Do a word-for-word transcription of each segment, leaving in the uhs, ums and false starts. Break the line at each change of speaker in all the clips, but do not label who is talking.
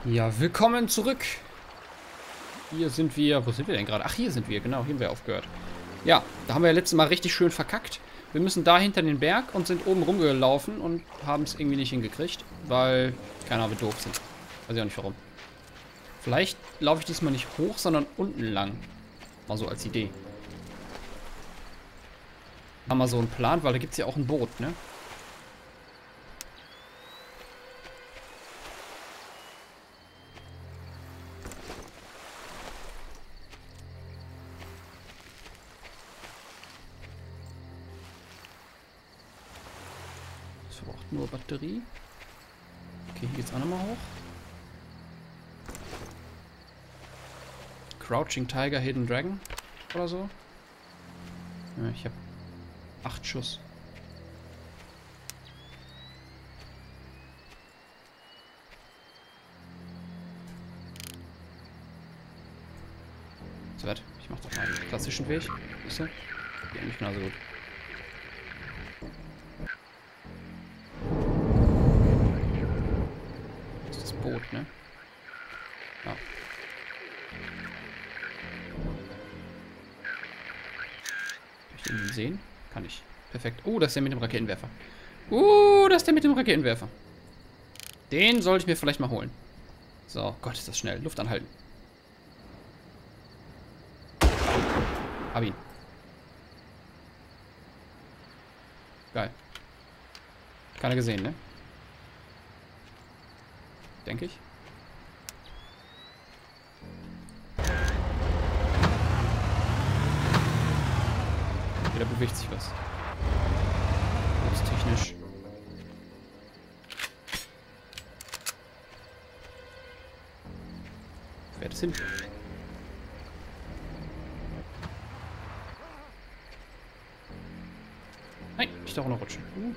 Ja, willkommen zurück. Hier sind wir. Wo sind wir denn gerade? Ach, hier sind wir. Genau, hier haben wir aufgehört. Ja, da haben wir ja letztes Mal richtig schön verkackt. Wir müssen da hinter den Berg und sind oben rumgelaufen und haben es irgendwie nicht hingekriegt, weil, keine Ahnung, wir doof sind. Weiß ich auch nicht warum. Vielleicht laufe ich diesmal nicht hoch, sondern unten lang. Mal so als Idee. Haben wir so einen Plan, weil da gibt es ja auch ein Boot, ne? Das verbraucht nur Batterie. Okay, hier geht's auch nochmal hoch. Crouching Tiger, Hidden Dragon oder so. Ja, ich habe acht Schuss. So, warte, ich mach doch mal den klassischen Weg. Ist du? Ja, nicht genauso gut. Das ist das Boot, ne? Ja. Kann ich den sehen? Kann ich. Perfekt. Oh, das ist der mit dem Raketenwerfer. Uh, das ist der mit dem Raketenwerfer. Den sollte ich mir vielleicht mal holen. So, Gott, ist das schnell. Luft anhalten. Hab ihn. Geil. Keiner gesehen, ne? Denke ich. Okay, da bewegt sich was. Das ist technisch. Wer das hin? Nein, ich darf auch noch rutschen. Uh.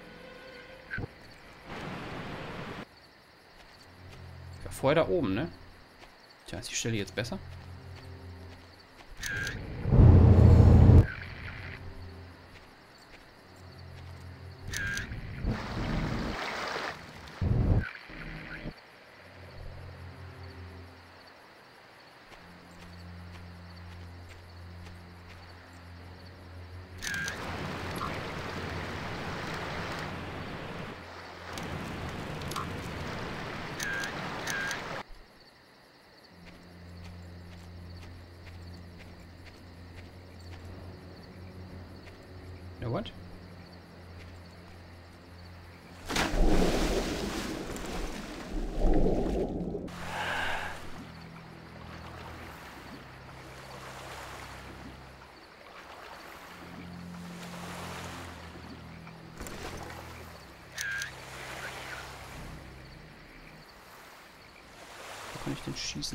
Ich war vorher da oben, ne? Tja, ist die Stelle jetzt besser? Ja, what? Wo kann ich denn schießen?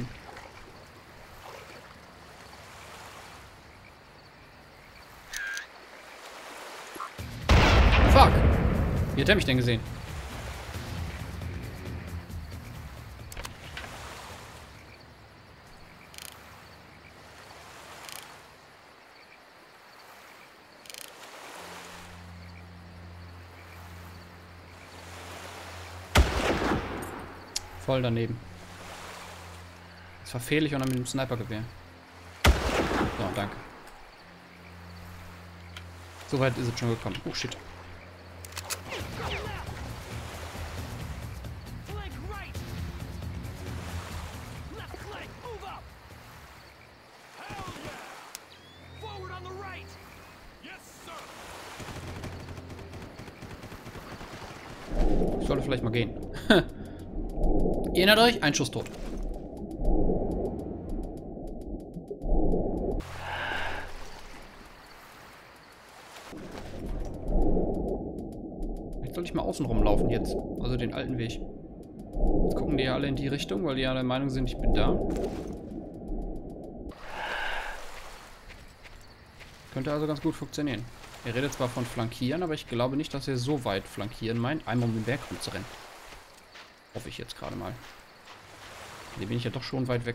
Fuck! Wie hat er mich denn gesehen? Voll daneben. Das verfehle ich auch noch mit dem Snipergewehr. So, danke. So weit ist es schon gekommen. Oh shit. Ich sollte vielleicht mal gehen. Ihr erinnert euch? Ein Schuss tot. Jetzt soll ich mal außen rumlaufen jetzt. Also den alten Weg. Jetzt gucken die ja alle in die Richtung, weil die ja der Meinung sind, ich bin da. Könnte also ganz gut funktionieren. Er redet zwar von flankieren, aber ich glaube nicht, dass er so weit flankieren meint, einmal um den Berg rumzurennen. Hoffe ich jetzt gerade mal. Hier bin ich ja doch schon weit weg.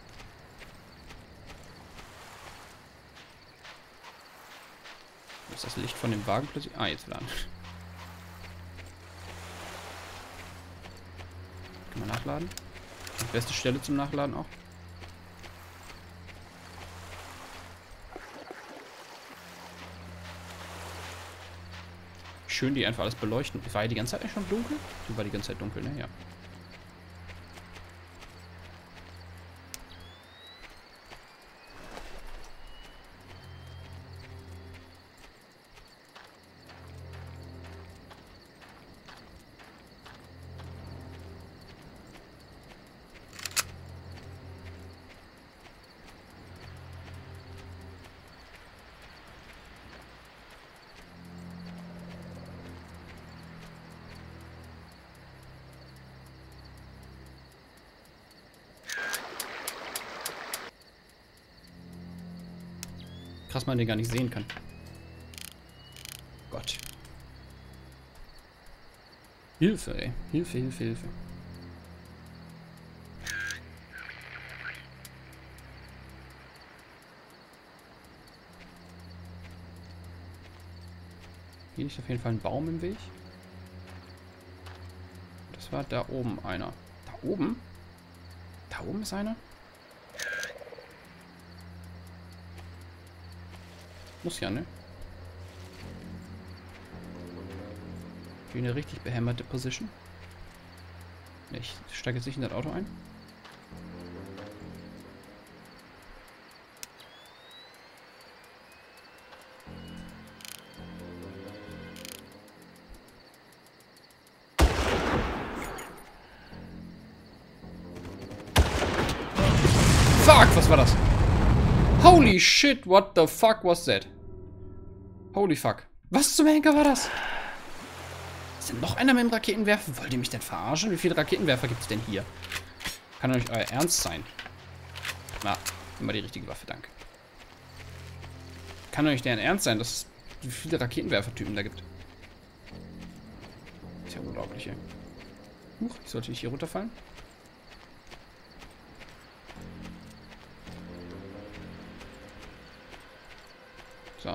Wo ist das Licht von dem Wagen plötzlich? Ah, jetzt laden. Kann man nachladen? Die beste Stelle zum Nachladen auch. Schön, die einfach alles beleuchten. War ja die ganze Zeit eigentlich schon dunkel? Die war die ganze Zeit dunkel, ne? Ja. Krass, man den gar nicht sehen kann. Gott. Hilfe, ey. Hilfe, Hilfe, Hilfe. Hier liegt auf jeden Fall ein Baum im Weg. Das war da oben einer. Da oben? Da oben ist einer? Muss ja, ne? Wie eine richtig behämmerte Position. Ich steige jetzt nicht in das Auto ein. Fuck, was war das? Holy shit, what the fuck was that? Holy fuck. Was zum Henker war das? Ist denn noch einer mit dem Raketenwerfer? Wollt ihr mich denn verarschen? Wie viele Raketenwerfer gibt es denn hier? Kann doch nicht euer Ernst sein. Na, immer die richtige Waffe, danke. Kann doch nicht deren Ernst sein, dass es wie viele Raketenwerfertypen da gibt. Ist ja unglaublich, ey. Huch, ich sollte nicht hier runterfallen. So.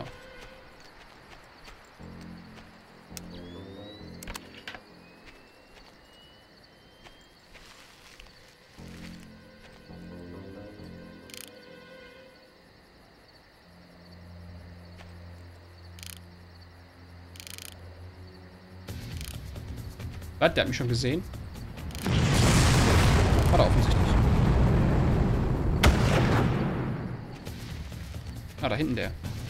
Was? Der hat mich schon gesehen? Hat er offensichtlich. Ah, da hinten der.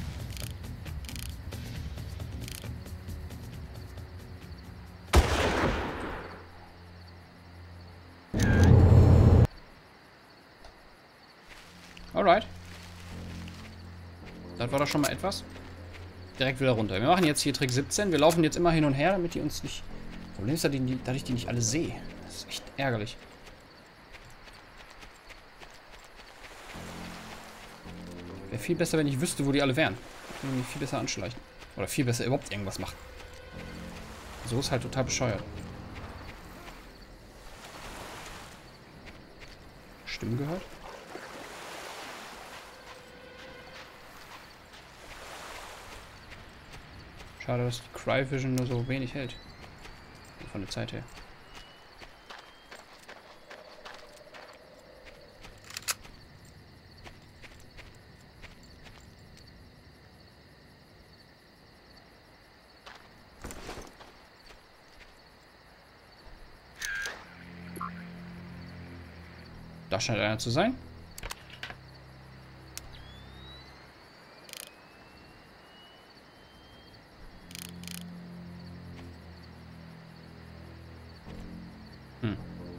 Alright. Das war doch schon mal etwas. Direkt wieder runter. Wir machen jetzt hier Trick siebzehn. Wir laufen jetzt immer hin und her, damit die uns nicht... Problem ist, dass ich die nicht alle sehe. Das ist echt ärgerlich. Wäre viel besser, wenn ich wüsste, wo die alle wären. Ich würde mich viel besser anschleichen. Oder viel besser überhaupt irgendwas machen. So ist halt total bescheuert. Stimmen gehört? Schade, dass die Cry-Vision nur so wenig hält. Von der Zeit her. Da scheint einer zu sein. Hm.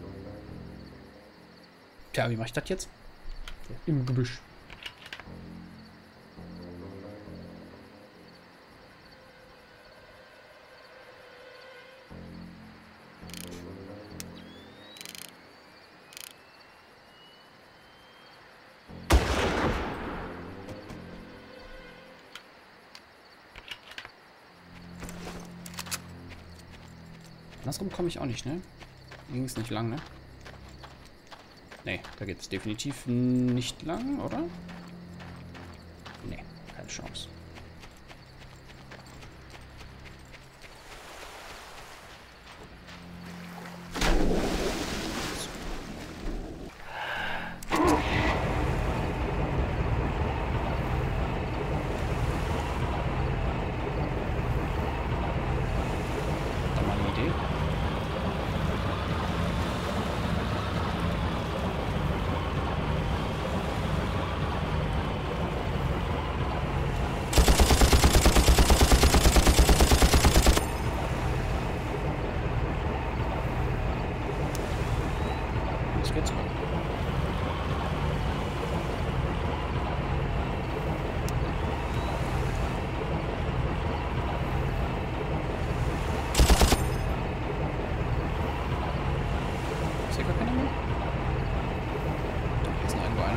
Tja, wie mache ich das jetzt? Im Gebüsch. Andersrum komme ich auch nicht, ne? Ging es nicht lang, ne? Ne, da geht es definitiv nicht lang, oder? Ne, keine Chance. Okay. Was geht's noch? Ist hier gar keiner mehr? Hier ist noch irgendwo einer.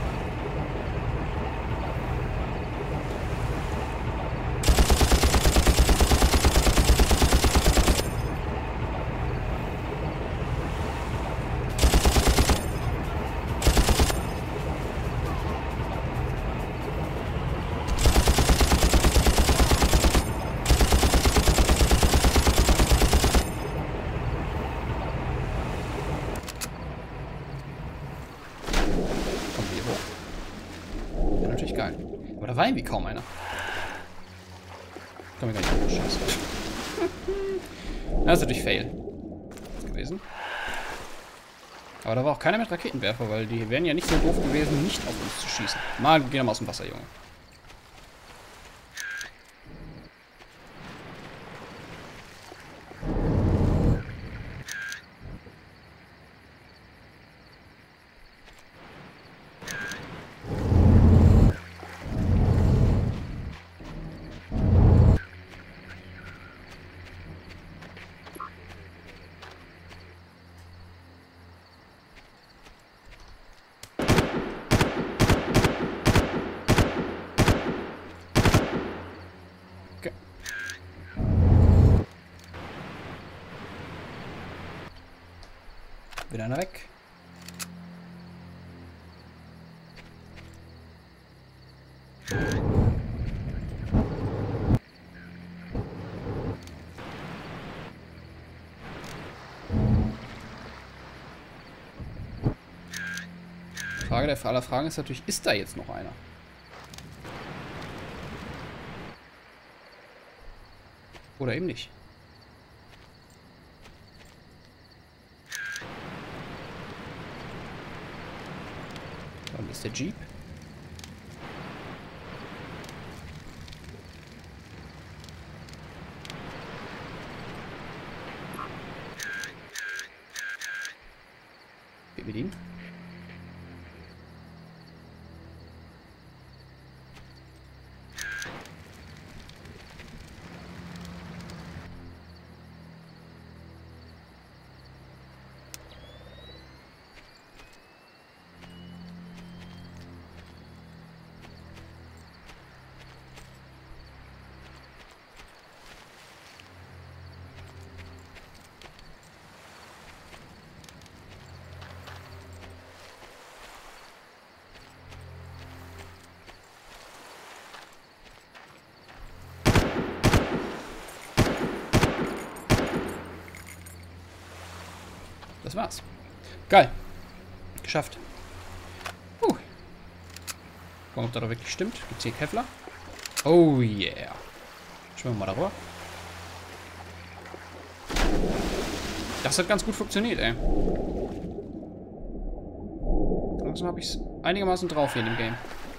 Kommen wir hier hoch. Wäre natürlich geil. Aber da war irgendwie kaum einer. Komm mir gar nicht hoch. Scheiße. Das ist natürlich Fail gewesen. Aber da war auch keiner mit Raketenwerfer, weil die wären ja nicht so doof gewesen, nicht auf uns zu schießen. Mal, geh doch mal aus dem Wasser, Junge. Okay. Wieder einer weg. Frage der aller Fragen ist natürlich, ist da jetzt noch einer? Oder eben nicht. Dann ist der Jeep. Geht mit ihm. Das war's. Geil. Geschafft. Uh. Gucken, ob das doch wirklich stimmt. Gibt's hier Kevlar? Oh yeah. Schwimmen wir mal darüber. Das hat ganz gut funktioniert, ey. Langsam habe ich es einigermaßen drauf hier in dem Game.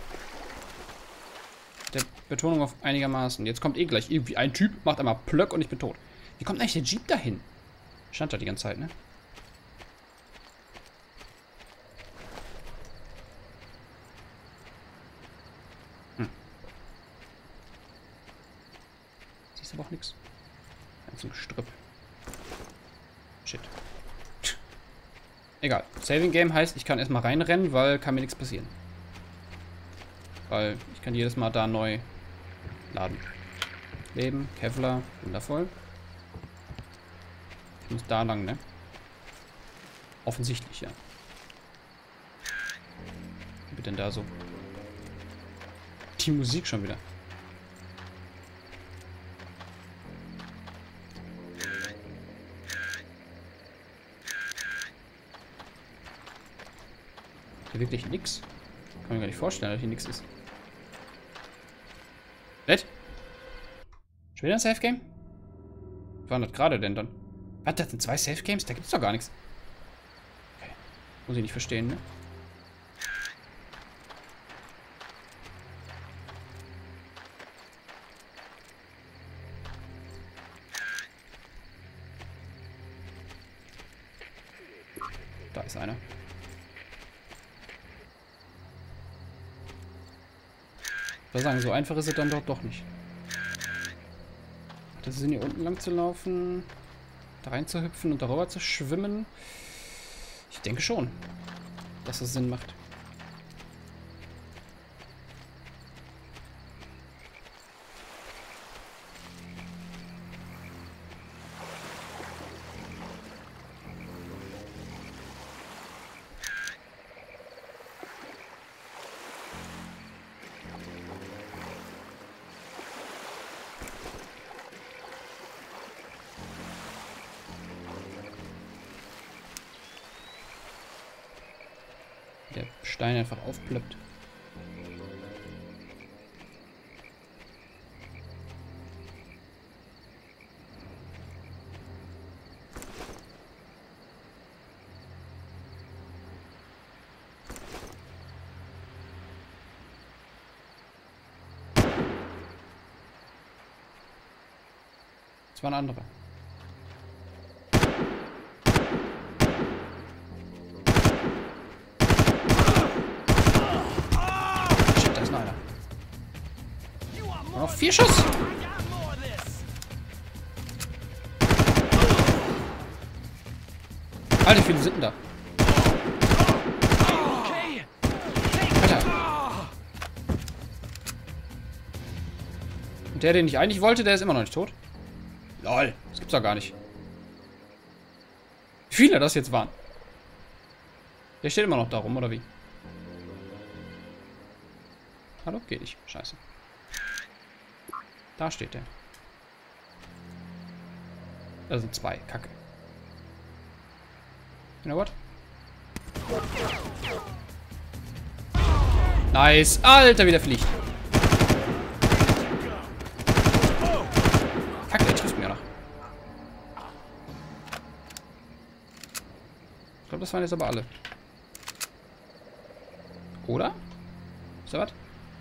Der Betonung auf einigermaßen. Jetzt kommt eh gleich irgendwie ein Typ, macht einmal Plöck und ich bin tot. Wie kommt eigentlich der Jeep dahin? Stand da die ganze Zeit, ne? Hm. Siehst aber auch nichts. Ganz ein Gestrüpp. Shit. Egal. Saving Game heißt, ich kann erstmal reinrennen, weil kann mir nichts passieren. Weil ich kann jedes Mal da neu laden. Leben, Kevlar, wundervoll. Ich muss da lang, ne? Offensichtlich, ja. Was wird denn da so? Die Musik schon wieder. Hier wirklich nix. Kann mir gar nicht vorstellen, dass hier nix ist. Nett? Schon wieder ein Safe Game? Was war das gerade denn dann? Was, das sind zwei Safe Games? Da gibt's doch gar nichts. Okay. Muss ich nicht verstehen, ne? Da ist einer. Ich würde sagen, so einfach ist es dann doch doch nicht. Das ist hier unten lang zu laufen, da rein zu hüpfen und darüber zu schwimmen. Ich denke schon, dass das Sinn macht. Der Stein einfach aufplöppt. Das war ein anderer. Noch vier Schuss. Alter, wie viele sind denn da? Alter. Und der, den ich eigentlich wollte, der ist immer noch nicht tot. Lol, das gibt's doch gar nicht. Wie viele das jetzt waren? Der steht immer noch da rum, oder wie? Hallo? Geht nicht. Scheiße. Da steht der. Da sind zwei. Kacke. You know what? Nice. Alter, wie der fliegt. Kacke, der trifft mir noch. Ich glaube, das waren jetzt aber alle. Oder? Ist da was?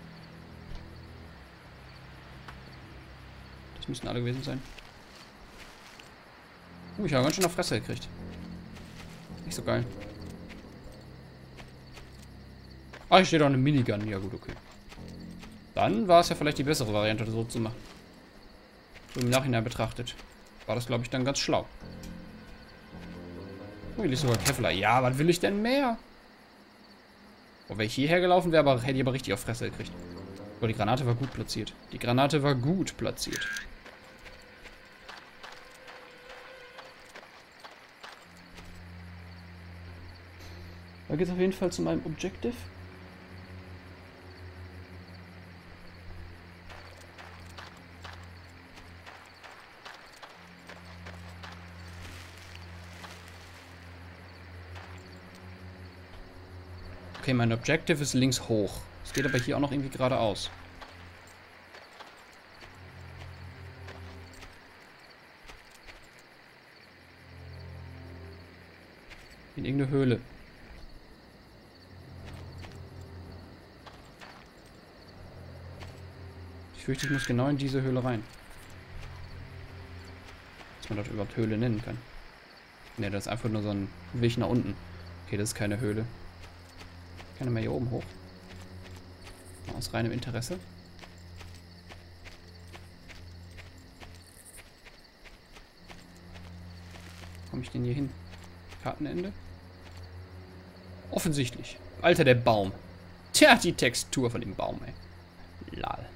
Das müssten alle gewesen sein. Uh, ich habe ganz schön auf Fresse gekriegt. Nicht so geil. Ah, hier steht auch eine Minigun. Ja gut, okay. Dann war es ja vielleicht die bessere Variante, das so zu machen. So im Nachhinein betrachtet. War das, glaube ich, dann ganz schlau. Oh, hier liegt sogar Kevlar. Ja, was will ich denn mehr? Oh, wenn ich hierher gelaufen wäre, aber hätte ich aber richtig auf Fresse gekriegt. Aber die Granate war gut platziert. Die Granate war gut platziert. Da geht es auf jeden Fall zu meinem Objective. Okay, mein Objective ist links hoch. Es geht aber hier auch noch irgendwie geradeaus. In irgendeine Höhle. Ich fürchte, ich muss genau in diese Höhle rein. Dass man dort überhaupt Höhle nennen kann. Ne, das ist einfach nur so ein Weg nach unten. Okay, das ist keine Höhle. Ich kann mal hier oben hoch. Aus reinem Interesse. Komme ich denn hier hin? Kartenende? Offensichtlich. Alter, der Baum. Tja, die Textur von dem Baum, ey. Lal.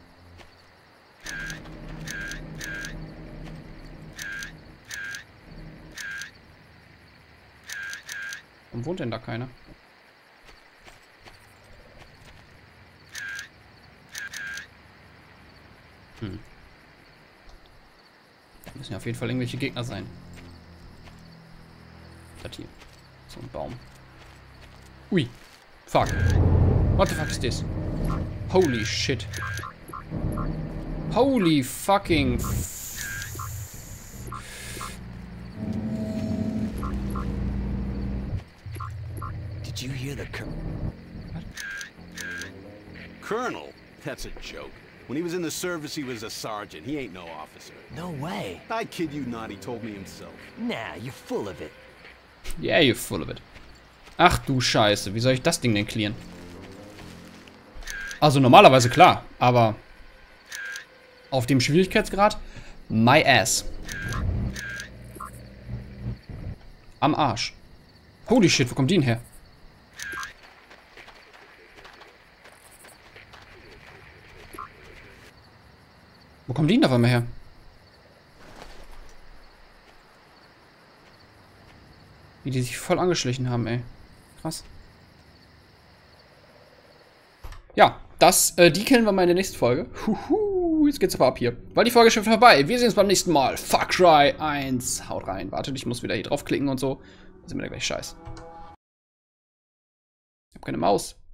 Warum wohnt denn da keiner? Hm. Da müssen ja auf jeden Fall irgendwelche Gegner sein. Das hier. So ein Baum. Ui. Fuck. What the fuck is this? Holy shit. Holy fucking...
Did you hear the cur-
Colonel? That's a joke. When he was in the service, he was a sergeant. He ain't no officer.
No way.
I kid you not, he told me himself.
Nah, you're full of it.
Yeah, you're full of it. Ach du Scheiße, wie soll ich das Ding denn clearen? Also normalerweise klar, aber auf dem Schwierigkeitsgrad, my ass. Am Arsch. Holy shit, wo kommt die denn her? Wo kommt die denn auf einmal her? Wie die sich voll angeschlichen haben, ey. Krass. Ja, das, äh, die kennen wir mal in der nächsten Folge. Huhu, jetzt geht's aber ab hier. Weil die Folge ist schon vorbei. Wir sehen uns beim nächsten Mal. Far Cry eins. Haut rein. Wartet, ich muss wieder hier draufklicken und so. Das ist mir der gleich scheiß. Ich hab keine Maus.